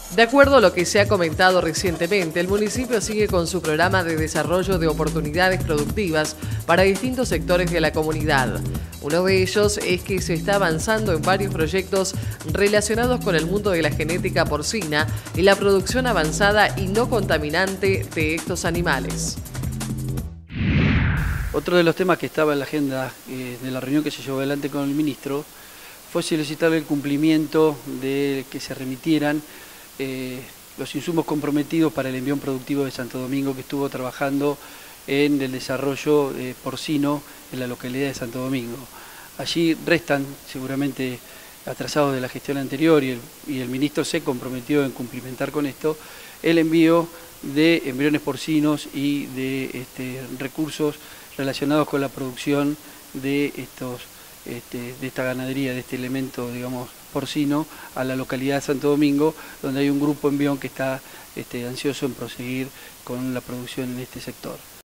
De acuerdo a lo que se ha comentado recientemente, el municipio sigue con su programa de desarrollo de oportunidades productivas para distintos sectores de la comunidad. Uno de ellos es que se está avanzando en varios proyectos relacionados con el mundo de la genética porcina y la producción avanzada y no contaminante de estos animales. Otro de los temas que estaba en la agenda de la reunión que se llevó adelante con el ministro fue solicitarle el cumplimiento de que se remitieran los insumos comprometidos para el envión productivo de Santo Domingo, que estuvo trabajando en el desarrollo porcino en la localidad de Santo Domingo. Allí restan seguramente atrasados de la gestión anterior y el ministro se comprometió en cumplimentar con esto el envío de embriones porcinos y de recursos relacionados con la producción de esta ganadería, de este elemento, digamos, porcino, a la localidad de Santo Domingo, donde hay un grupo Envión que está ansioso en proseguir con la producción en este sector.